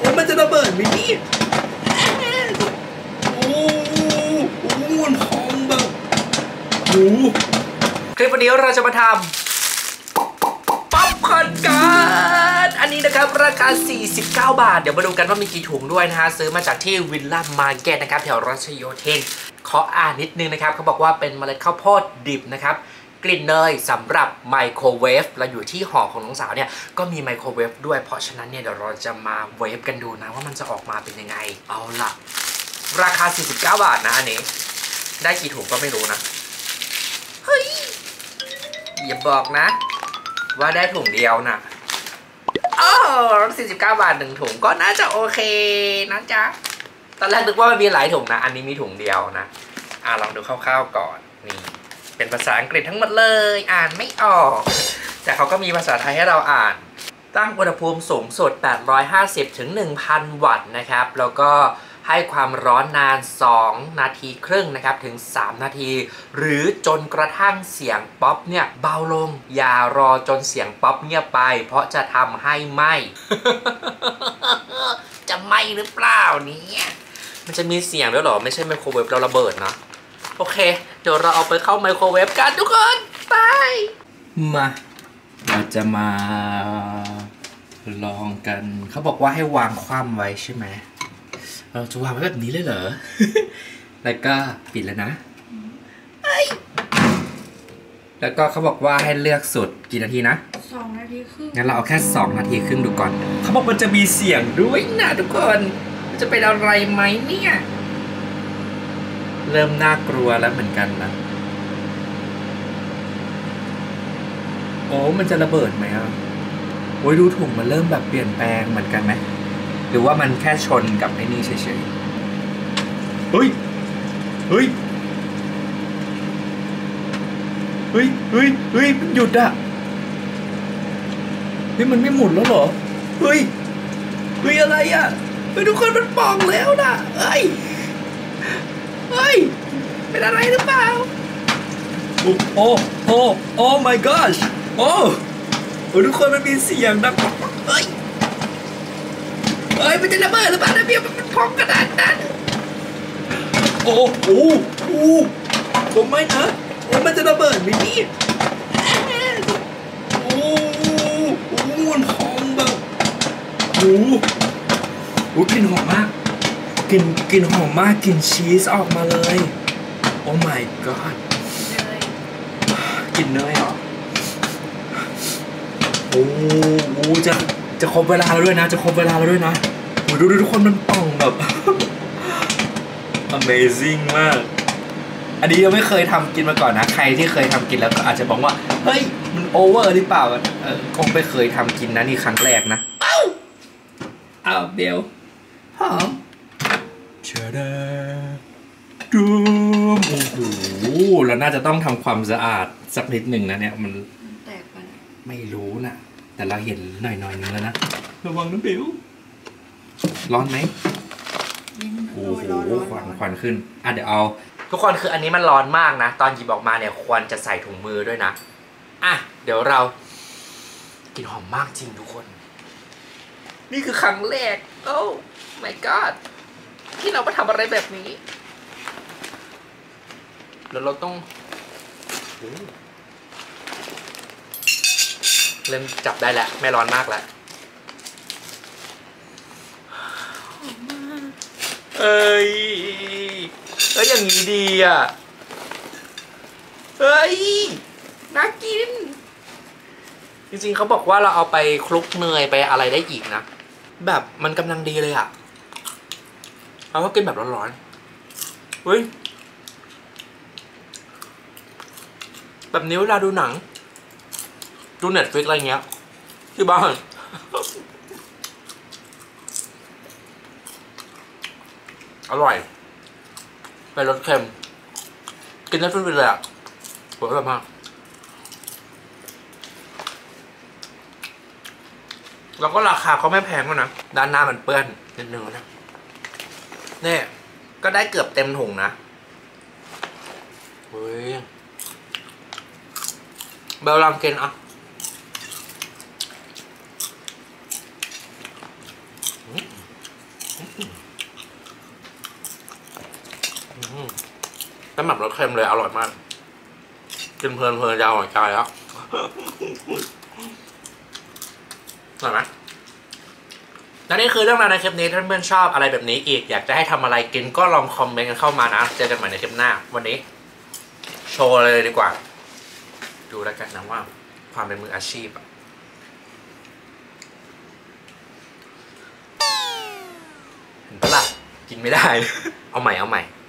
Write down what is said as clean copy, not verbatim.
โอ้มันจะระเบิดไหมนี่โอ้มันพองแบบโอ้คลิปวันนี้เราจะมาทำป๊อปคอร์นกันอันนี้นะครับราคา49 บาทเดี๋ยวมาดูกันว่ามีกี่ถุงด้วยนะฮะซื้อมาจากที่วิลล่ามาร์เก็ตนะครับแถวรัชโยธินขออ่านนิดนึงนะครับเขาบอกว่าเป็นเมล็ดข้าวโพดดิบนะครับกลิ่นเนยสำหรับไมโครเวฟเราอยู่ที่หอของน้องสาวเนี่ยก็มีไมโครเวฟด้วยเพราะฉะนั้นเนี่ยเดี๋ยวเราจะมาเวฟกันดูนะว่ามันจะออกมาเป็นยังไงเอาล่ะราคา49 บาทนะอันนี้ได้กี่ถุงก็ไม่รู้นะเฮ้ยอย่าบอกนะว่าได้ถุงเดียวนะอ๋อ49 บาท1ถุงก็น่าจะโอเคนะจ๊ะตอนแรกนึกว่ามันมีหลายถุงนะอันนี้มีถุงเดียวนะลองดูคร่าวๆก่อนนี่เป็นภาษาอังกฤษทั้งหมดเลยอ่านไม่ออกแต่เขาก็มีภาษาไทยให้เราอ่านตั้งอุณหภูมิสูงสุด850 ถึง 1,000 วัตต์นะครับแล้วก็ให้ความร้อนนาน2 นาทีครึ่งนะครับถึง3 นาทีหรือจนกระทั่งเสียงป๊อปเนี่ยเบาลงอย่ารอจนเสียงป๊อปเงียบไปเพราะจะทำให้ไหม้ จะไหม้หรือเปล่าเนี่ยมันจะมีเสียงด้วยหรอไม่ใช่ไมโครเวฟเราระเบิดนะโอเคเดี๋ยวเราเอาไปเข้าไมโครเวฟกันทุกคนไปมาเราจะมาลองกันเขาบอกว่าให้วางคว่ำไว้ใช่ไหมเราจะวางไว้แบบนี้เลยเหรอ แล้วก็ปิดแล้วนะแล้วก็เขาบอกว่าให้เลือกสุดกี่นาทีนะ 2 นาทีครึ่งงั้นเราเอาแค่2 นาทีครึ่งดูก่อนเขาบอกมันจะมีเสียงด้วยนะทุกคนมันจะเป็นอะไรไหมเนี่ยเริ่มน่ากลัวแล้วเหมือนกันนะโอ้มันจะระเบิดไหมอ่ะโอ้ยดูถุงมันเริ่มแบบเปลี่ยนแปลงเหมือนกันไหมหรือว่ามันแค่ชนกับไอ้นี่เฉยๆเฮ้ยเฮ้ยเฮ้ยเฮ้ยเฮ้ยหยุดอะเฮ้ยมันไม่หมุนแล้วเหรอเฮ้ยเฮ้ยอะไรอะเฮ้ยทุกคนมันป่องแล้วนะเฮ้ยเฮ้ยเป็นอะไรหรือเปล่าโอ้โอ้โอ้โอ้ my gosh โอ้ทุกคนมันมีเสียงนะเฮ้ยเฮ้ยมันจะระเบิดหรือเปล่านะพี่มันพองกระดานนั้นโอ้โอ้โอ้ผมไม่นะโอ้มันจะระเบิดไหมนี่โอ้มันพองแบบโอ้กลิ่นหอมมากกลิ่นหอมมากกลิ่นชีสออกมาเลยโอ้ my god กลิ่นเนยเหรอโอ้จะครบเวลาแล้วด้วยนะจะครบเวลาแล้วด้วยนะโอ้ดูทุกคนมันป่องแบบ Amazing มากอันนี้ยังไม่เคยทำกินมาก่อนนะใครที่เคยทำกินแล้วก็อาจจะบอกว่าเฮ้ยมันโอเวอร์หรือเปล่าคงไม่เคยทำกินนะนี่ครั้งแรกนะอ้าวเดี๋ยวหอมเชดาดูมโอ้โหเราน่าจะต้องทำความสะอาดสักนิดหนึ่งนะเนี่ยมันแตกไปไม่รู้นะแต่เราเห็นหน่อยนึงแล้วนะระวังนะเบลร้อนไหมโอ้โหควันขึ้นเดี๋ยวเอาทุกคนคืออันนี้มันร้อนมากนะตอนหยิบออกมาเนี่ยควรจะใส่ถุงมือด้วยนะเดี๋ยวเรากลิ่นหอมมากจริงทุกคนนี่คือครั้งแรกโอ้ my god ที่เรามาทำอะไรแบบนี้แล้วเราต้องเริ่มจับได้แล้วไม่ร้อนมากแล้วเอ้ยอย่างนี้ดีอ่ะเฮ้ยน่ากินจริงๆเขาบอกว่าเราเอาไปคลุกเนยไปอะไรได้อีกนะแบบมันกำลังดีเลยอ่ะเราก็กินแบบร้อนๆเฮ้ยแบบนี้เวลาดูหนังดู Netflix อะไรเงี้ยที่บ้านอร่อยไปรสเค็มกินได้ฟินเลยอ่ะอร่อยมากแล้วก็ราคาเขาไม่แพงด้วยนะด้านหน้ามันเปื้อนนิดนึงนะเนี่ยก็ได้เกือบเต็มถุงนะเฮ้ยเบลลองกินน้ำหมักรสเค็มเลยอร่อยมากกินเพลินๆยาวหน่อยกายแล้วอร่อยไหมและนี่คือเรื่องราวในคลิปนี้ถ้าเพื่อนๆชอบอะไรแบบนี้อีกอยากจะให้ทำอะไรกินก็ลองคอมเมนต์กันเข้ามานะเจอกันใหม่ในคลิปหน้าวันนี้โชว์เลยดีกว่าดูแล้วกันนะว่าความเป็นมืออาชีพอะเห็นปะล่ะกินไม่ได้ เอาใหม่